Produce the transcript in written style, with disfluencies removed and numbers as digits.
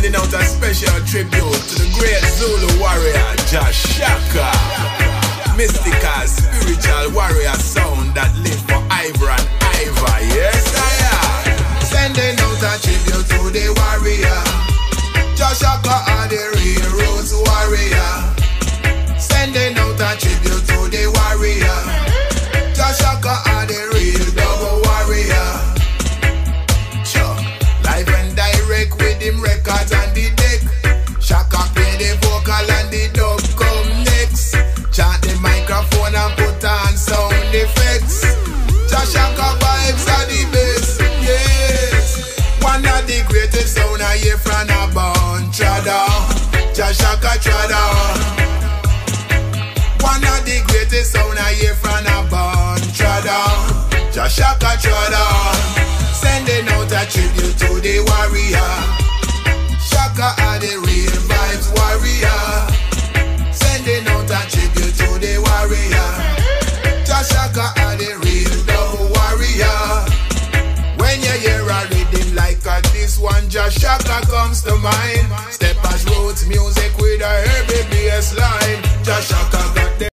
Sending out a special tribute to the great Zulu warrior, Shaka. Mystical, spiritual warrior sound that live forever and ever. Yes, I am. Sending out a tribute to the warrior. Shaka are the real rose warrior. Sending out a tribute to the warrior. Shaka are the real double warrior. Sure. Live and direct with him records on the deck. Shaka play the vocal and the dub come next. Chant the microphone and put on sound effects. Shaka vibes are the best. Yes. One of the greatest sound I hear from a bone trada. Shaka trada. One of the greatest sound I hear from a bone trada. Shaka trada. Sending out a tribute to the warrior. Shaka are the real vibes warrior. Sending out a tribute to the warrior. Shaka are the real double warrior. When you hear a rhythm like this one, Shaka comes to mind. Step as roots music with a heavy bass line. Shaka got the